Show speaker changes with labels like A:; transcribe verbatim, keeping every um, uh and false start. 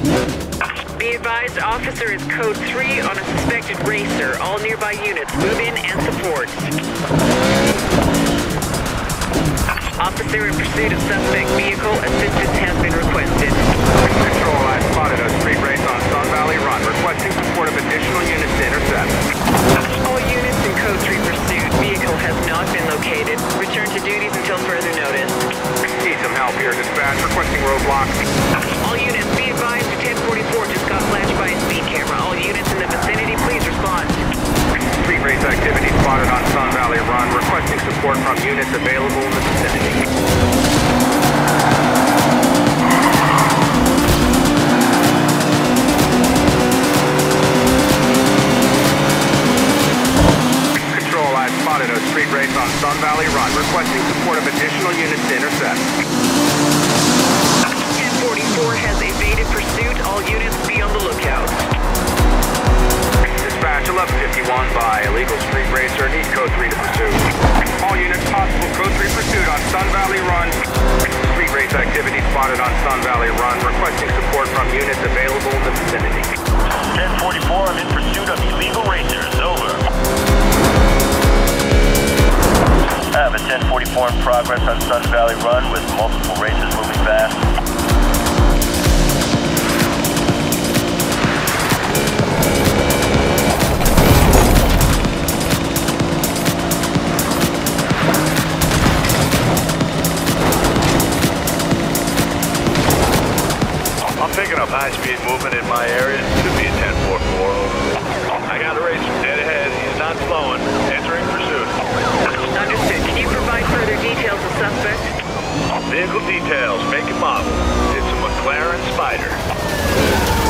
A: Be advised, officer is code three on a suspected racer. All nearby units, move in and support. Officer in pursuit of suspect vehicle, assistance has been requested.
B: Control, I spotted a street race on Sun Valley Run, requesting support of additional units to intercept.
A: All units in code three pursuit, vehicle has not been located. Return to duties until further notice.
B: Need some help here, dispatch, requesting roadblock.
A: All units, be advised, a ten forty-four just got flashed by a speed camera. All units in the vicinity, please respond.
B: Street race activity spotted on Sun Valley Run, requesting support from units available in the vicinity. Control, I spotted a street race on Sun Valley Run, requesting support of additional units to intercept.
A: ten forty-four has evaded pursuit. All units be on the lookout.
B: Dispatch eleven fifty-one by illegal street racer, need code three to pursue. All units, possible code three pursuit on Sun Valley Run. Street race activity spotted on Sun Valley Run, requesting support from units available in the vicinity.
C: ten forty-four, I'm in pursuit of illegal racers. Over. I have a ten forty-four in progress on Sun Valley Run with multiple racers moving fast.
D: Picking up high-speed movement in my area. Should be a ten forty-four. I got a racer dead ahead. He's not slowing. Entering pursuit.
A: Understood. Can you provide further details of suspect?
D: Vehicle details. Make and model. It's a McLaren Spider.